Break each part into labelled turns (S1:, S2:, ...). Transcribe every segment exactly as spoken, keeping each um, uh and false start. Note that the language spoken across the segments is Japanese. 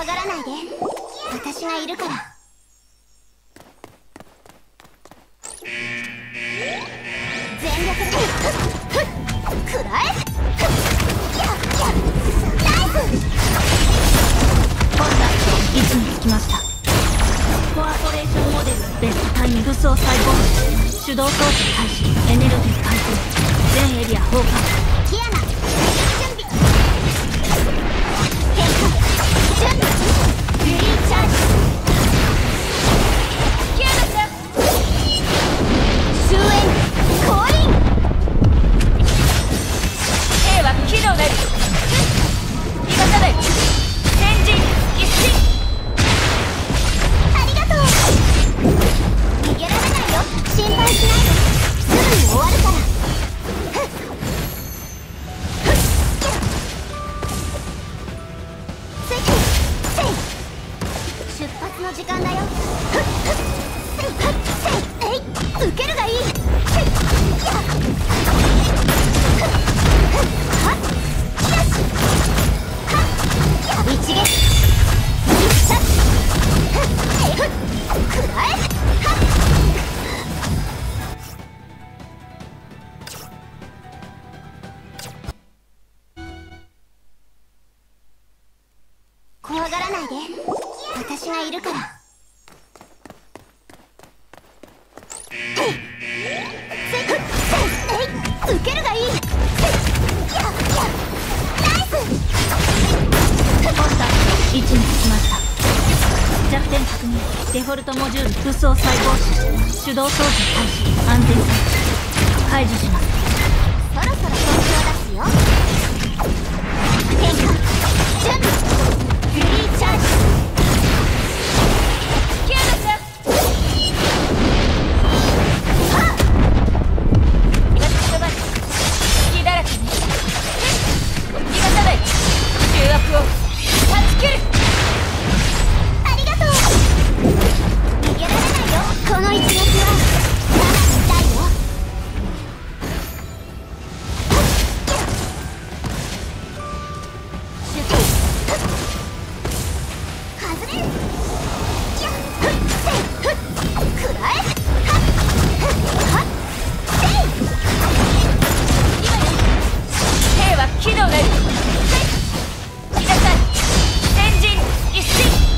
S1: がらないで、私がいるから。全力で食らえ。ややナイス。
S2: コンタクト位置につきました。コアポレーションモデルベストタイミング装細胞手動操作開始。エネルギー回復。全エリア崩壊。
S1: ティアナ準備。変化準備。フリーチャージ。ティアナちゃん終焉降臨。
S3: A は機能なり逃がさない。前進一進。
S1: ありがとう。逃げられないよ。心配しないで。すぐに終わるから。ついてせい。出発の時間だよ。せいせいえい。受けるがいい。せいやはっよしはっや一撃必殺えいくらえはっ怖がらないで、私がいるから。へいせいせいえい受けるがいい。せいややナイス。
S2: コンタクト位置につきました。弱点確認。デフォルトモジュール武装細胞種手動操作開始。安全装置解除します。
S1: そろそろ本気を出すよ。変化準備。フリーチャージ。
S3: キアナちゃん
S1: はっ
S3: 今そばに隙だらけね。逃がさない。重圧を断ち切る。
S1: ありがとう。逃げられないよ。この一撃はかなり痛いよ。シュッ外れる。やっふっせいふっくらえはっふっはっせい。
S3: 今よ A は機能なり逃がさない。前進一進。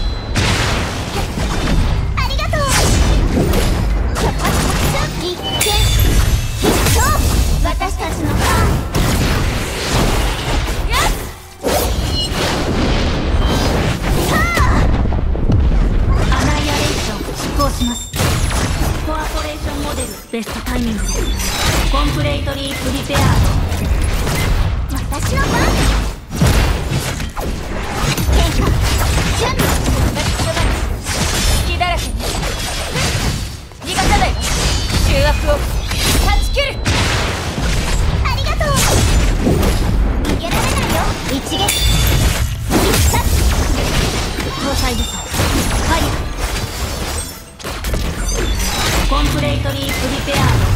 S1: ありがとう。百発百中一見必勝。私たちのターン。
S3: やっ
S1: は
S2: アナイアレーション執行します。コアポレーションモデルベストタイミングです。コンプレイトリープリペアード。
S1: あ私の番。変化準備。
S3: 今そばに隙だらけね。逃がさない。重圧を断ち切る。
S1: ありがとう。逃げられないよ。一撃必殺。
S2: 搭載武装ファイア。コンプレイトリープリペアード。